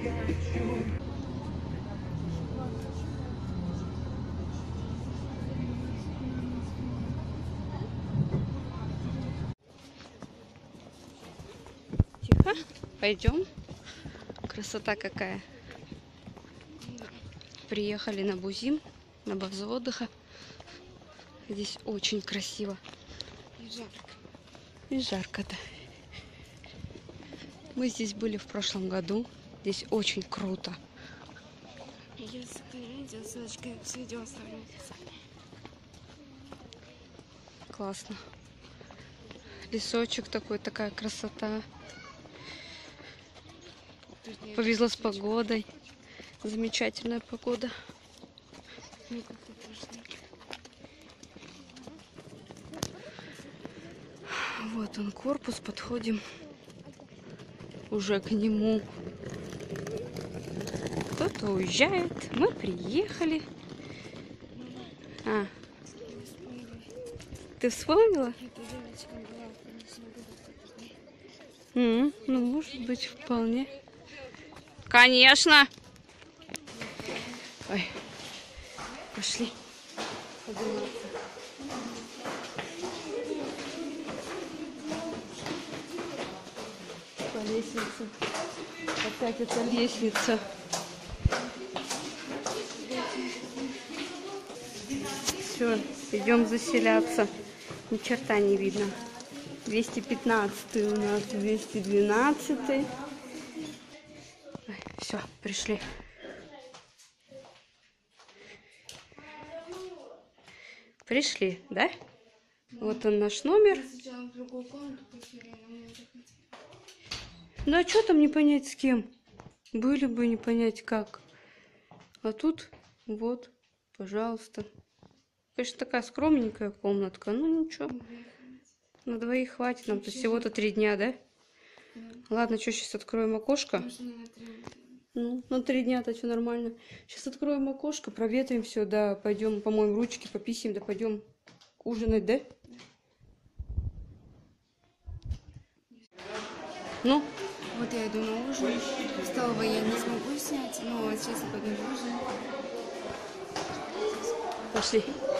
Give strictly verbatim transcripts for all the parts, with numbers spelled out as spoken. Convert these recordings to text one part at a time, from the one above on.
Тихо, пойдем. Красота какая. Приехали на Бузим, на базу отдыха. Здесь очень красиво. И жарко. И жарко-то. Мы здесь были в прошлом году. Здесь очень круто. Я видео, ссылочка с видео оставлю. Классно. Лесочек такой, такая красота. Повезло с погодой. Замечательная погода. Вот он, корпус, подходим уже к нему. Кто-то уезжает, мы приехали. А, ты вспомнила? Mm, ну, может быть, вполне. Конечно. Ой, пошли подниматься. По лестнице. Опять эта лестница. Все, идем заселяться. Ни черта не видно. двести пятнадцатый у нас, двести двенадцатый. Все, пришли. Пришли, да? Вот он наш номер. Ну а что там не понять с кем? Были бы не понять как. А тут вот, пожалуйста. Конечно, такая скромненькая комнатка. Ну ничего. На двоих хватит нам. То всего-то три дня, да? Ладно, что, сейчас откроем окошко? Ну, на три дня-то все нормально. Сейчас откроем окошко, проветрим все, да, пойдем, помоем ручки, пописим, да пойдем ужинать, да? Ну? Вот я иду на ужин. В столовой я не смогу снять, но вот сейчас я пойду на ужин. Пошли.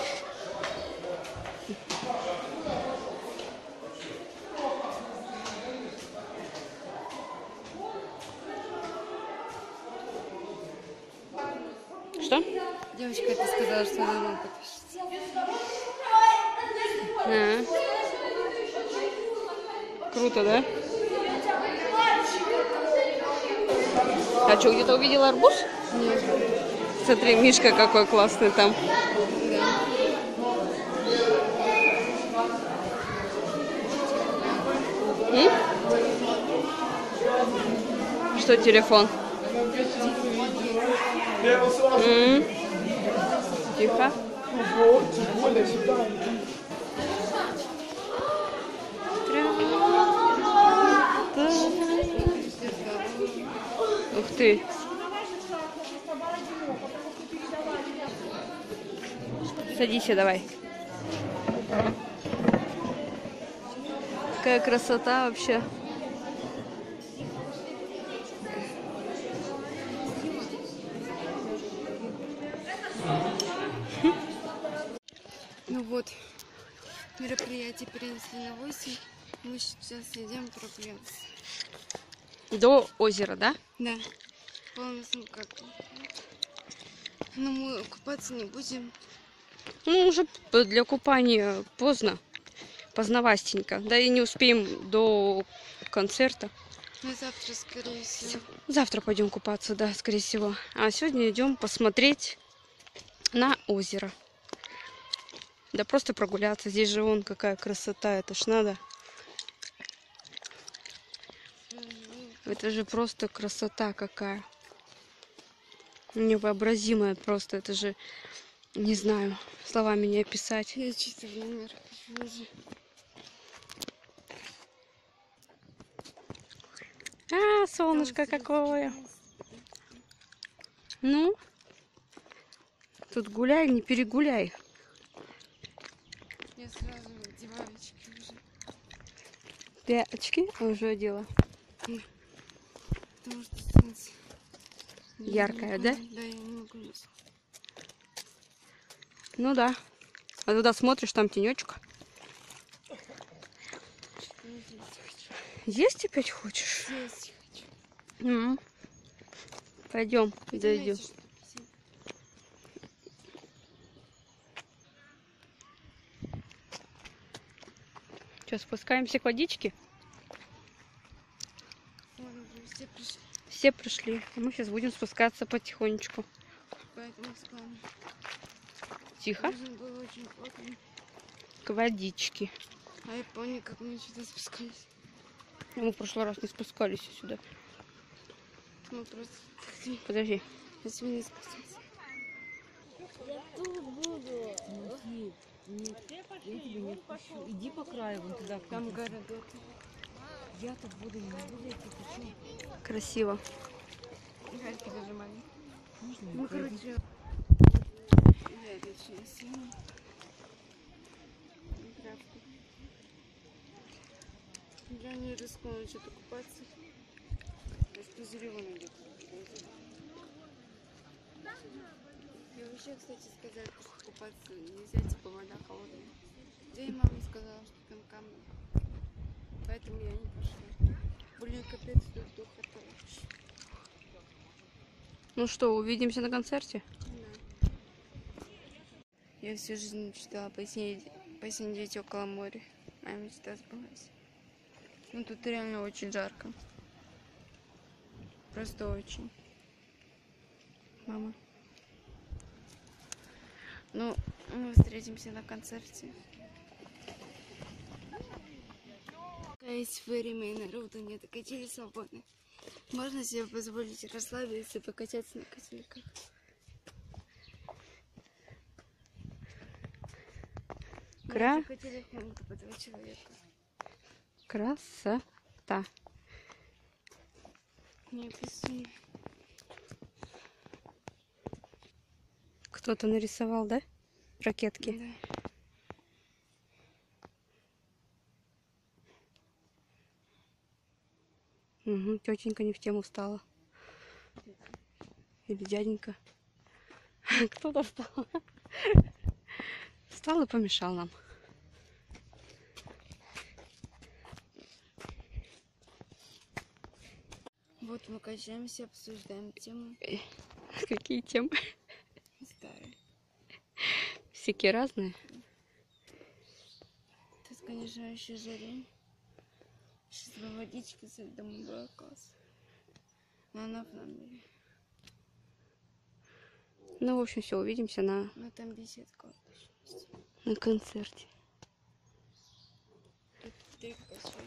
Что? Девочка, ты сказала, что она нам подпишется. А. Круто, да? А что, где-то увидела арбуз? Нет. Смотри, Мишка какой классный там. Да. М? Что телефон? М? Тихо. Ух ты. Садись, давай. Какая красота вообще. Ну вот, мероприятие перенесли на восемь. Мы сейчас идем прогуляться. До озера, да? Да. Полностью как. Но мы купаться не будем. Ну, уже для купания поздно. Поздновастенько. Да и не успеем до концерта. Ну, завтра, скорее всего. Завтра пойдем купаться, да, скорее всего. А сегодня идем посмотреть на озеро. Да просто прогуляться. Здесь же вон какая красота. Это ж надо. Это же просто красота какая. Невообразимая просто. Это же, не знаю, словами не описать. Я чисто в номер хожу. А, солнышко какое. Ну, тут гуляй, не перегуляй. Я сразу одеваю очки уже. Ты очки уже одела? Потому что солнце. Яркая, да? Да, я не могу есть. Ну да. А туда смотришь, там тенечек. Есть опять хочешь? Есть хочу. М. Пойдем, Пойдем дойдем. эти штуки взять. Что, спускаемся к водичке? Вон уже все пришли. Все пришли. А мы сейчас будем спускаться потихонечку. Поэтому с вами. Тихо. Нужно было очень плотно. К водичке. А я помню, как мы сюда спускались. Мы в прошлый раз не спускались сюда. Мы просто... Подожди. Если не спуститься. Я тут буду. Смотри, нет, я тебя не отпущу. Иди по краю, вон туда. Там городок. Я тут буду, не буду, я тебе хочу. Красиво. Гальки даже маленькие. Можно Ну, я пойду? короче... Я лично сильно. Я не рискну что-то купаться. Из пузыревой идет. И вообще, кстати, сказали, что купаться нельзя, типа вода холодная. Да и мама сказала, что там камни. Поэтому я не пошла. Блин, капец, тут духота. Ну что, увидимся на концерте? Да. Я всю жизнь мечтала посидеть, посидеть около моря. Моя мечта сбылась. Ну тут реально очень жарко. Просто очень. Мама. Ну, мы встретимся на концерте. Есть время, и народу нет, качели свободны. Можно себе позволить расслабиться и покачаться на качельках. Кра... На этих качелях могут по два человека. Красота. Неописуемо. Кто-то нарисовал, да? Ракетки. Да. Угу, тетенька не в тему встала. Или дяденька. Кто-то встал. Встал и помешал нам. Вот мы качаемся, обсуждаем темы Какие темы? старые. Всякие разные. Тут, конечно, еще жарень. Сейчас бы водички с льдом было класс. Но она в номере. Ну, в общем, все, увидимся на, Но там беседка. на концерте. Тут три качели.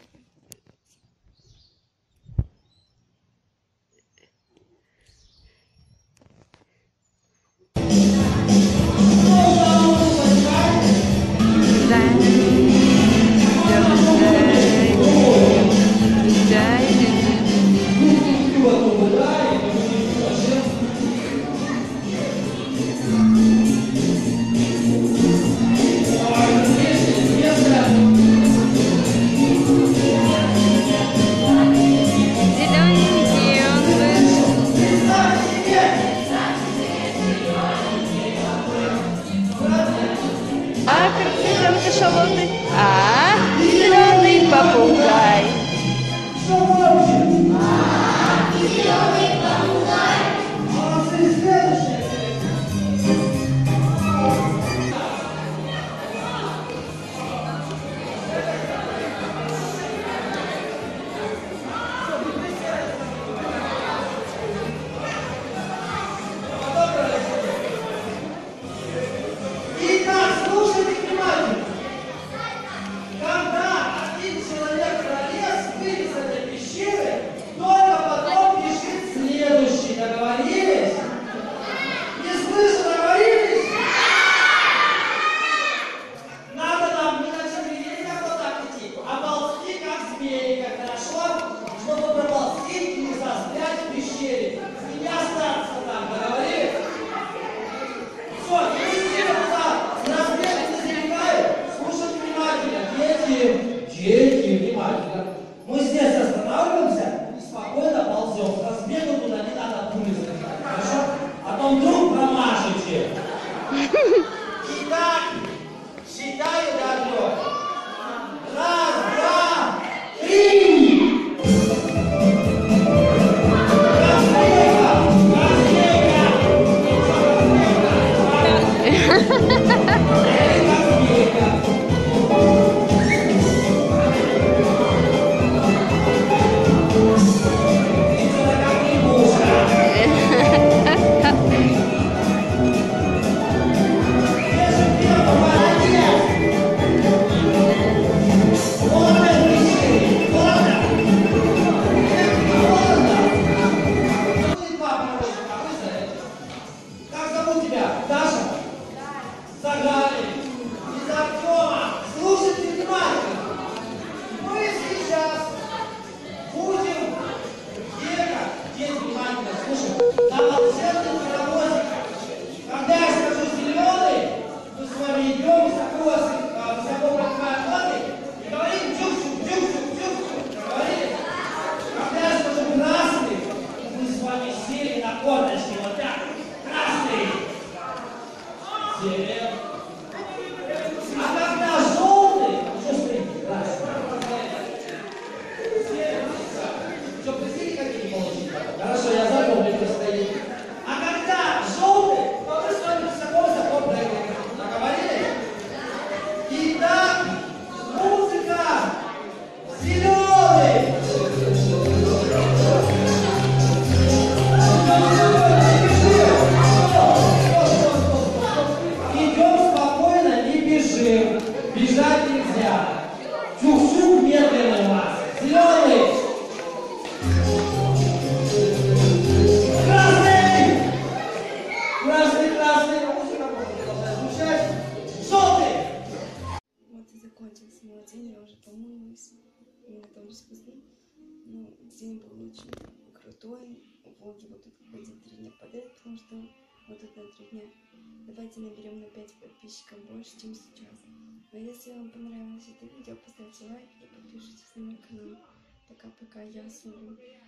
волшебный паровозик. Когда я скажу зеленый, мы с вами идем высоко, а, высоко поднимаем ноги и говорим джук-джук, джук-джук, джук-джук. Говорили? Когда я скажу красный, мы с вами сели на корточки вот так. Красный. Сели. А когда желтый, что стоит? Красный. Что, присели какие получили? Хорошо, я запомню, кто стоит. А когда желтый, то мы с вами высоко-высоко прыгаем. Договорились? Итак, музыка! Зеленый! Идем спокойно, не бежим. Бежать нельзя. Чух-чух медленный у вас. Зеленый! Красный! Красный, красный! Музыка должна звучать. Желтый! Вот и закончился мой день, я уже помылась. Мне тоже вкусно. Ну, день был очень крутой. В Волге буду ходить три дня подряд, потому что вот это на три дня. Давайте наберем на пять подписчиков больше, чем сейчас. Но если вам понравилось это видео, поставьте лайк и подпишитесь на мой канал. Пока-пока, я Сумру.